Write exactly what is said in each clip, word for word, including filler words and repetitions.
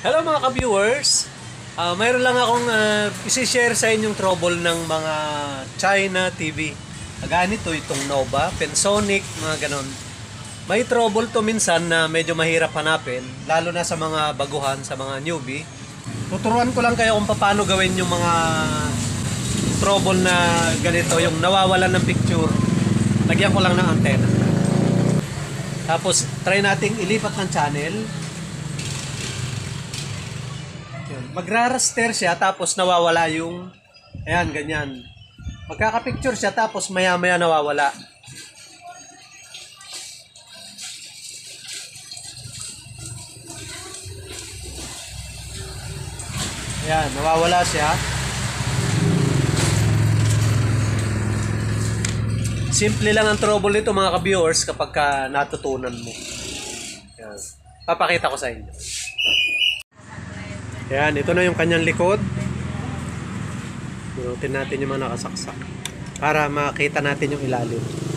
Hello mga ka-viewers! Uh, mayroon lang akong uh, isi-share sa inyong trouble ng mga China T V. Ganito itong Nova, Pensonic, mga ganon. May trouble to minsan na medyo mahirap hanapin, lalo na sa mga baguhan, sa mga newbie. Tuturuan ko lang kayo kung paano gawin yung mga trouble na ganito, yung nawawalan ng picture. Lagyan ko lang ng antena. Tapos try nating ilipat ng channel. Magra-raster siya tapos nawawala yung ayan, ganyan. Magkaka-picture siya tapos maya-maya nawawala. Ayan, nawawala siya. Simple lang ang trouble nito mga ka-viewers kapag ka natutunan mo. Ayan. Papakita ko sa inyo. Ayan, ito na yung kanyang likod. Bunutin natin yung mga nakasaksak para makita natin yung ilalim.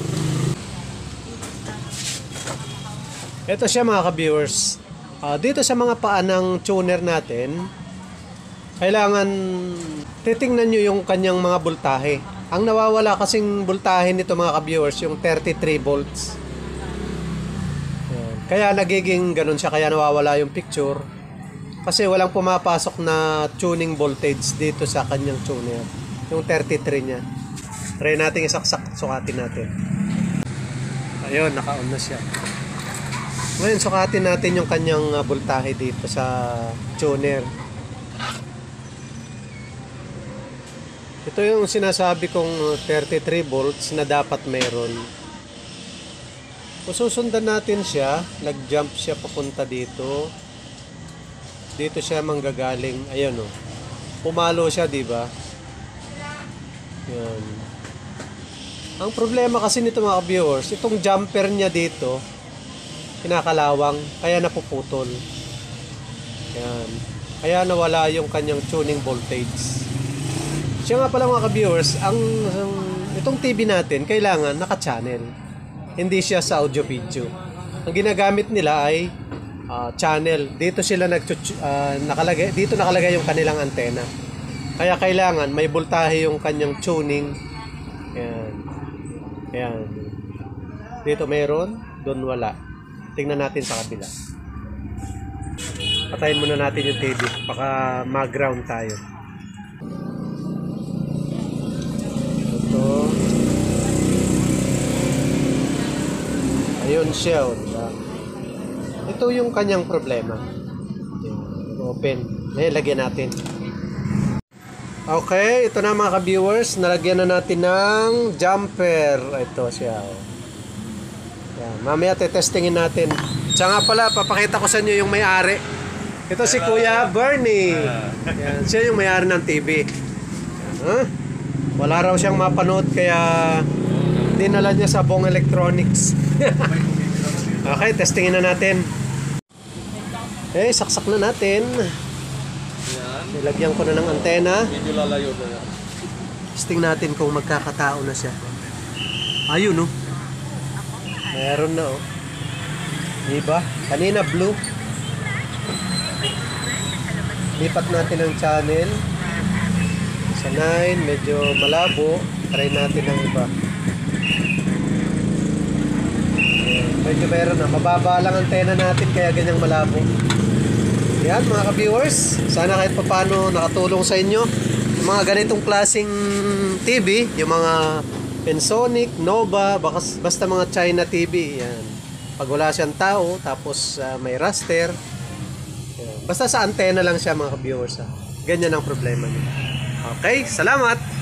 Ito siya mga ka-viewers. Uh, dito sa mga paa ng tuner natin, kailangan titingnan nyo yung kanyang mga voltahe. Ang nawawala kasing voltahe nito mga ka-viewers, yung thirty-three volts. Ayan. Kaya nagiging ganun siya, kaya nawawala yung picture. Kasi walang pumapasok na tuning voltage dito sa kanyang tuner. Yung thirty-three niya. Try natin isaksak, sukatin natin. Ayun, naka-on na siya. Ngayon, sukatin natin yung kanyang voltahe dito sa tuner. Ito yung sinasabi kong thirty-three volts na dapat meron. Kung susundan natin siya, nag-jump siya papunta dito. Dito siya manggagaling. Ayun oh. Pumalo siya, di ba? Yan. Ang problema kasi nito mga viewers, itong jumper niya dito, kinakalawang, kaya napuputol. Yan. Kaya nawala yung kanyang tuning voltage. Siya nga pala mga viewers, ang, ang itong T V natin kailangan naka-channel. Hindi siya sa audio video. Ang ginagamit nila ay Uh, channel. Dito sila nag uh, nakalagay, dito nakalagay yung kanilang antena. Kaya kailangan may voltahe yung kanyang tuning. Ayan. Ayan. Dito meron, doon wala. Tingnan natin sa kabila. Patayin muna natin yung T V. Baka mag-ground tayo. Ito. Ayun siya. Diba? Ito yung kanyang problema. Open. Ngayon, lagyan natin. Okay, ito na mga ka-viewers. Nalagyan na natin ng jumper. Ito siya. Yan. Mamaya tetestingin natin. Siya nga pala, papakita ko sa inyo yung may-ari. Ito si Kuya Bernie. Yan. Siya yung may-ari ng T V. Huh? Wala raw siyang mapanood kaya dinala niya sa Bong Electronics. Okay, testingin na natin. Okay, saksak na natin. Nilagyan ko na ng antena. Medyo lalayo na. Testing natin kung magkakatao na siya. Ayun, no? Meron na, oh. Diba? Kanina blue. Lipat natin ang channel. Sa nine, medyo malabo. Try natin ang iba. Medyo meron na. Mababa lang ang antena natin kaya ganyang malabo. Yan mga ka-viewers. Sana kahit paano nakatulong sa inyo. Yung mga ganitong klaseng T V. Yung mga Pensonic, Nova, basta mga China T V. Yan. Pag wala siyang tao, tapos uh, may raster. Yan. Basta sa antena lang siya mga ka-viewers. Ha? Ganyan ang problema niya. Okay, salamat!